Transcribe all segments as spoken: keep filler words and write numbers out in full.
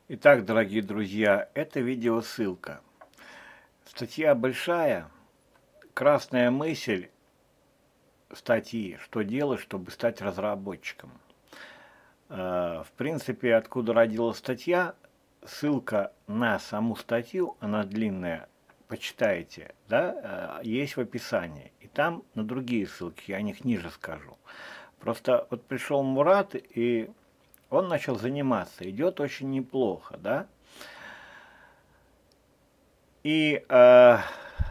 Итак, дорогие друзья, это видеосылка. Статья большая, красная мысль статьи, что делать, чтобы стать разработчиком. Э, В принципе, откуда родилась статья, ссылка на саму статью, она длинная, почитайте, да, э, есть в описании. И там на другие ссылки, я о них ниже скажу. Просто вот пришел Мурат, и он начал заниматься, идет очень неплохо, да. И э,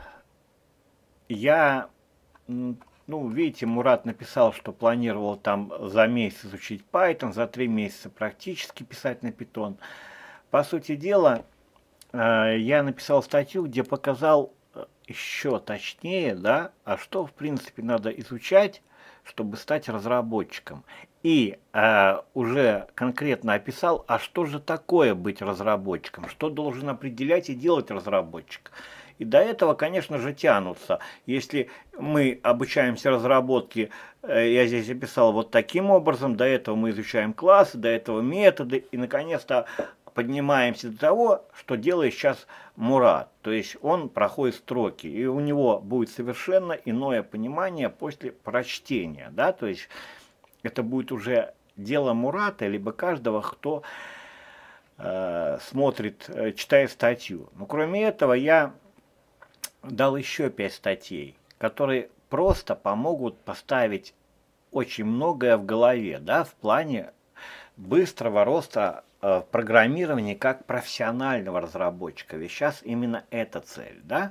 я, м, ну, видите, Мурат написал, что планировал там за месяц изучить Python, за три месяца практически писать на Python. По сути дела, э, я написал статью, где показал э, еще точнее, да, а что, в принципе, надо изучать, чтобы стать разработчиком. И э, уже конкретно описал, а что же такое быть разработчиком, что должен определять и делать разработчик. И до этого, конечно же, тянутся. Если мы обучаемся разработке, э, я здесь описал вот таким образом, до этого мы изучаем классы, до этого методы, и, наконец-то, поднимаемся до того, что делает сейчас Мурат. То есть он проходит строки, и у него будет совершенно иное понимание после прочтения. Да? То есть это будет уже дело Мурата, либо каждого, кто э, смотрит, э, читает статью. Но кроме этого я дал еще пять статей, которые просто помогут поставить очень многое в голове, да, в плане быстрого роста э, программирования как профессионального разработчика. Ведь сейчас именно эта цель, да.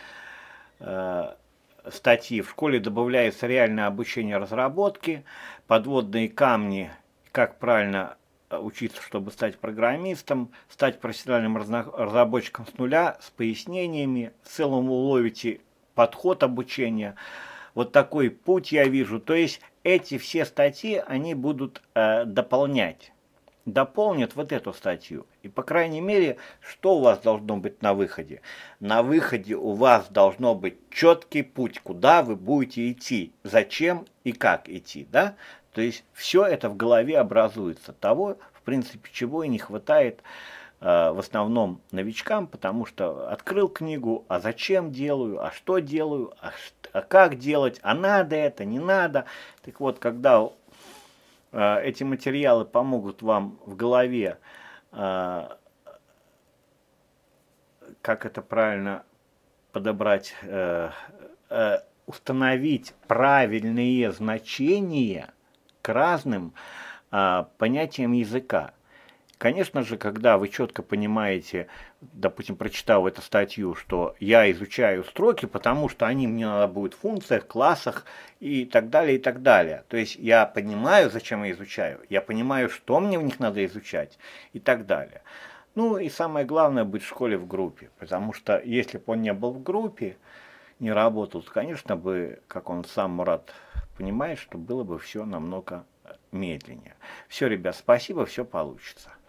Э, статьи «В школе добавляется реальное обучение разработки», «Подводные камни. Как правильно учиться, чтобы стать программистом», «Стать профессиональным разработчиком с нуля» с пояснениями. В целом уловите подход обучения. Вот такой путь я вижу. То есть эти все статьи, они будут э, дополнять, дополнят вот эту статью. И, по крайней мере, что у вас должно быть на выходе? На выходе у вас должно быть четкий путь, куда вы будете идти, зачем и как идти, да? То есть все это в голове образуется. Того, в принципе, чего и не хватает э, в основном новичкам, потому что открыл книгу, а зачем делаю, а что делаю, а, а как делать, а надо это, не надо. Так вот, когда эти материалы помогут вам в голове, как это правильно подобрать, установить правильные значения к разным понятиям языка. Конечно же, когда вы четко понимаете, допустим, прочитав эту статью, что я изучаю строки, потому что они мне надо будет в функциях, классах и так далее, и так далее. То есть я понимаю, зачем я изучаю, я понимаю, что мне в них надо изучать и так далее. Ну и самое главное быть в школе в группе, потому что если бы он не был в группе, не работал, то, конечно, бы, как он сам, Мурат, понимает, что было бы все намного медленнее. Все, ребят, спасибо, все получится.